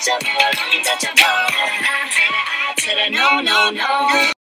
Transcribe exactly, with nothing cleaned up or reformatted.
untouchable, untouchable. Nah to the I to the no, no, no.